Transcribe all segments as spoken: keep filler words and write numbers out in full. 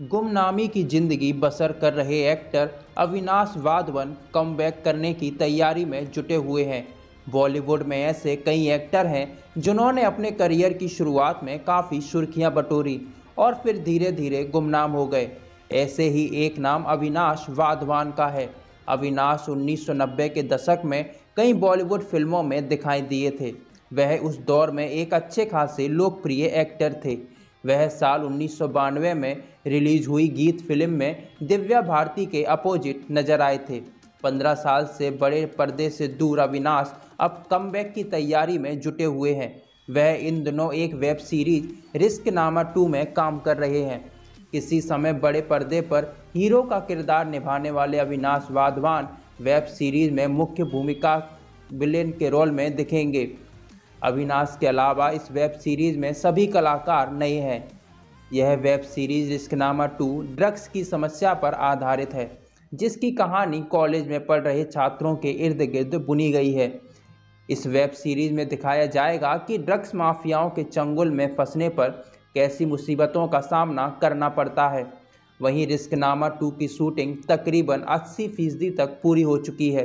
गुमनामी की जिंदगी बसर कर रहे एक्टर अविनाश वाधवन कमबैक करने की तैयारी में जुटे हुए हैं। बॉलीवुड में ऐसे कई एक्टर हैं जिन्होंने अपने करियर की शुरुआत में काफ़ी सुर्खियां बटोरी और फिर धीरे धीरे गुमनाम हो गए। ऐसे ही एक नाम अविनाश वाधवान का है। अविनाश उन्नीस सौ नब्बे के दशक में कई बॉलीवुड फिल्मों में दिखाई दिए थे। वह उस दौर में एक अच्छे खासे लोकप्रिय एक्टर थे। वह साल उन्नीस सौ बानवे में रिलीज हुई गीत फिल्म में दिव्या भारती के अपोजिट नजर आए थे। पंद्रह साल से बड़े पर्दे से दूर अविनाश अब कमबैक की तैयारी में जुटे हुए हैं। वह इन दिनों एक web series Risknama two में काम कर रहे हैं। किसी समय बड़े पर्दे पर हीरो का किरदार निभाने वाले अविनाश वाधवान वेब सीरीज में मुख्य भूमिका विलेन के रोल में दिखेंगे। अविनाश के अलावा इस वेब सीरीज में सभी कलाकार नए हैं। यह web series Risknama two drugs की समस्या पर आधारित है, जिसकी कहानी कॉलेज में पढ़ रहे छात्रों के इर्द गिर्द बुनी गई है। इस वेब सीरीज में दिखाया जाएगा कि ड्रग्स माफियाओं के चंगुल में फंसने पर कैसी मुसीबतों का सामना करना पड़ता है। वहीं रिस्कनामा टू की शूटिंग तकरीबन अस्सी फीसदी तक पूरी हो चुकी है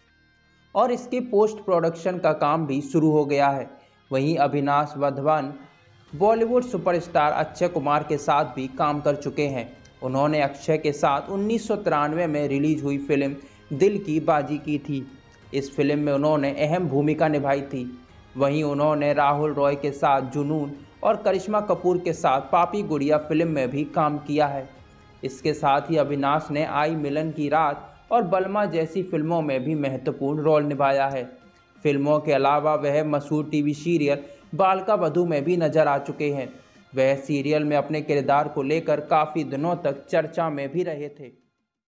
और इसके पोस्ट प्रोडक्शन का काम भी शुरू हो गया है। वहीं अविनाश वाधवान बॉलीवुड सुपरस्टार अक्षय कुमार के साथ भी काम कर चुके हैं। उन्होंने अक्षय के साथ उन्नीस सौ तिरानवे में रिलीज हुई फिल्म दिल की बाजी की थी। इस फिल्म में उन्होंने अहम भूमिका निभाई थी। वहीं उन्होंने राहुल रॉय के साथ जुनून और करिश्मा कपूर के साथ पापी गुड़िया फिल्म में भी काम किया है। इसके साथ ही अविनाश ने आई मिलन की रात और बलमा जैसी फिल्मों में भी महत्वपूर्ण रोल निभाया है। फिल्मों के अलावा वह मशहूर टीवी सीरियल बालिका वधू में भी नजर आ चुके हैं। वह सीरियल में अपने किरदार को लेकर काफ़ी दिनों तक चर्चा में भी रहे थे।